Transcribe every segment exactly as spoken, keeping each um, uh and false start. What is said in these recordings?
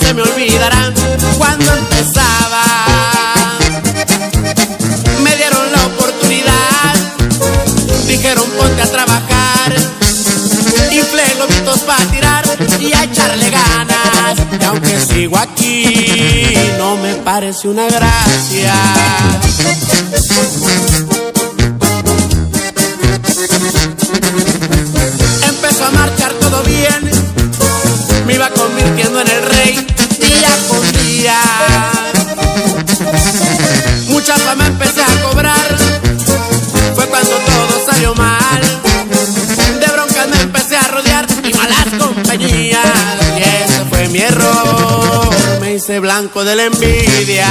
se me olvidará cuando empezaba. Me dieron la oportunidad, dijeron ponte a trabajar, inflé globitos para tirar y a echarle ganas. Y aunque sigo aquí, no me parece una gracia. Empezó a marchar todo bien, me iba convirtiendo en el rey día con día. Mucha fama empecé a cobrar, fue cuando todo salió mal. De broncas me empecé a rodear y malas compañías, y ese fue mi error, me hice blanco de la envidia.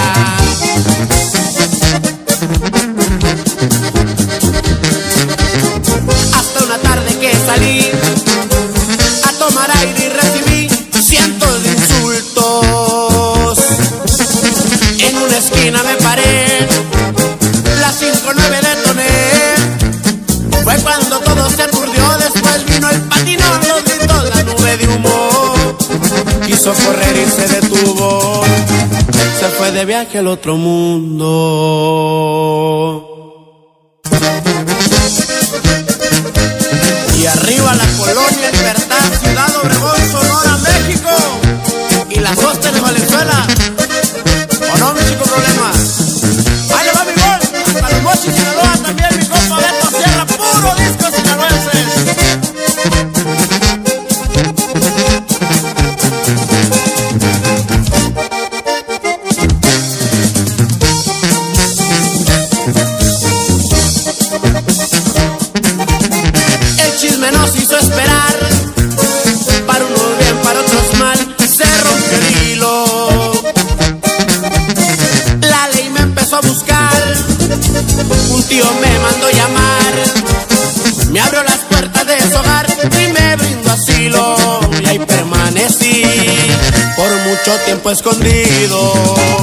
Hasta una tarde que salí a tomar aire y recibí cientos de insultos. En una esquina me paré, las cinco nueve detoné. Fue cuando todo se aturdió, después vino el patinón, los gritos, la nube de humo. Quiso correr y se detuvo, se fue de viaje al otro mundo. Y arriba la colonia Libertad, Ciudad Obregón, Sonora, México. Y las hostes de Valenzuela. ¿O no, mi chico problema? Ahí le va mi gol, hasta los Mochis, Sinaloa, también mi compa Beto Sierra, puro disco sinaloenses. El chisme nos hizo esperar, para unos bien, para otros mal, se rompió el hilo. La ley me empezó a buscar, un tío me mandó llamar, me abrió las puertas de su hogar y me brindó asilo. Y ahí permanecí por mucho tiempo escondido.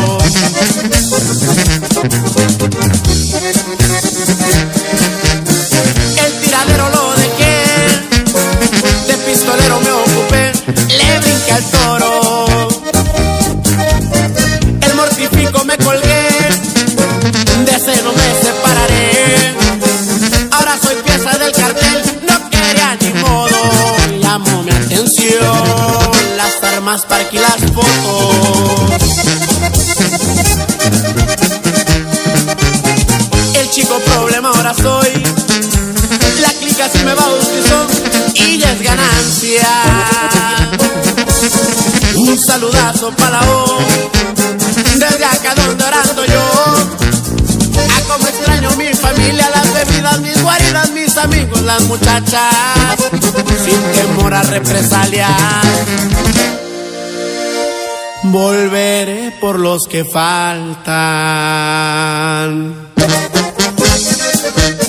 El tiradero lo dejé, de pistolero me ocupé, le brinqué al toro. El mortifico me colgué, de ese no me separaré. Ahora soy pieza del cartel, no quería ni modo. Llamó mi atención las armas para aquí las fotos. El chico problema ahora soy, la clica así me bautizó y ya es ganancia. Un saludazo para la O, desde acá donde orando yo. Ah, como extraño mi familia, las bebidas, mis guaridas, mis amigos, las muchachas, sin temor a represalias. Volveré por los que faltan.